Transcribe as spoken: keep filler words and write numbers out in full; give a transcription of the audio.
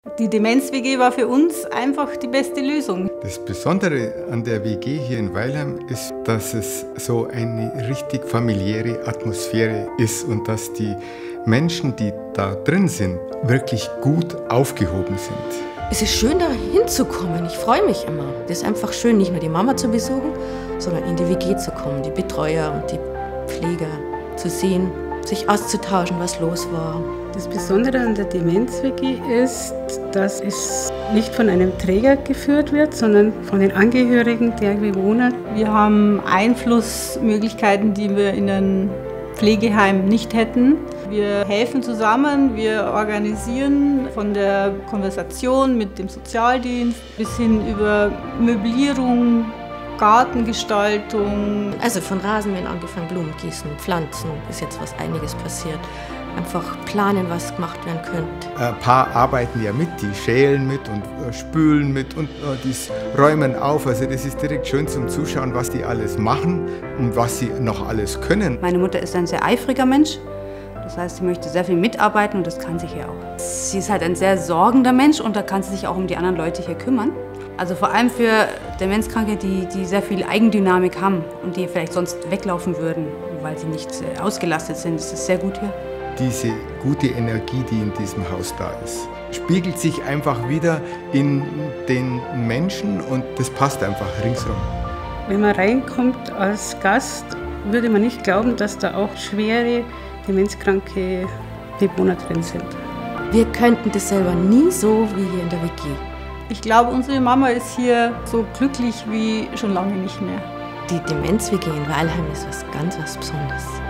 Die Demenz-W G war für uns einfach die beste Lösung. Das Besondere an der W G hier in Weilheim ist, dass es so eine richtig familiäre Atmosphäre ist und dass die Menschen, die da drin sind, wirklich gut aufgehoben sind. Es ist schön, da hinzukommen. Ich freue mich immer. Das ist einfach schön, nicht nur die Mama zu besuchen, sondern in die W G zu kommen, die Betreuer und die Pfleger zu sehen, sich auszutauschen, was los war. Das Besondere an der Demenz-W G ist, dass es nicht von einem Träger geführt wird, sondern von den Angehörigen der Bewohner. Wir haben Einflussmöglichkeiten, die wir in einem Pflegeheim nicht hätten. Wir helfen zusammen, wir organisieren von der Konversation mit dem Sozialdienst bis hin über Möblierung, Gartengestaltung. Also von Rasenmähen angefangen, Blumen gießen, Pflanzen, ist jetzt was einiges passiert. Einfach planen, was gemacht werden könnte. Ein paar arbeiten ja mit, die schälen mit und äh, spülen mit und äh, die räumen auf. Also das ist direkt schön zum Zuschauen, was die alles machen und was sie noch alles können. Meine Mutter ist ein sehr eifriger Mensch. Das heißt, sie möchte sehr viel mitarbeiten und das kann sie hier auch. Sie ist halt ein sehr sorgender Mensch und da kann sie sich auch um die anderen Leute hier kümmern. Also vor allem für Demenzkranke, die, die sehr viel Eigendynamik haben und die vielleicht sonst weglaufen würden, weil sie nicht ausgelastet sind. Das ist sehr gut hier. Diese gute Energie, die in diesem Haus da ist, spiegelt sich einfach wieder in den Menschen und das passt einfach ringsherum. Wenn man reinkommt als Gast, würde man nicht glauben, dass da auch schwere demenzkranke Bewohner drin sind. Wir könnten das selber nie so wie hier in der W G. Ich glaube, unsere Mama ist hier so glücklich wie schon lange nicht mehr. Die Demenz-W G in Weilheim ist was ganz was Besonderes.